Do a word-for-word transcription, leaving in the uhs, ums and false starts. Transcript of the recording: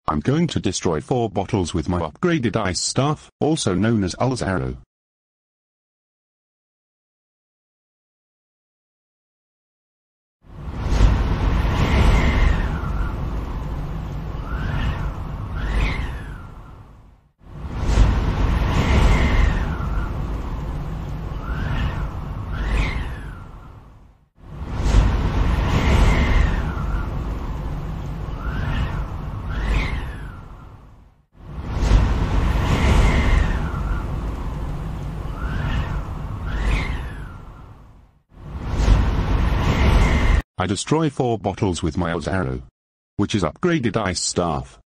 I'm going to destroy four bottles with my upgraded ice staff, also known as Ul's Arrow. I destroy four bottles with my Ul's Arrow, which is upgraded ice staff.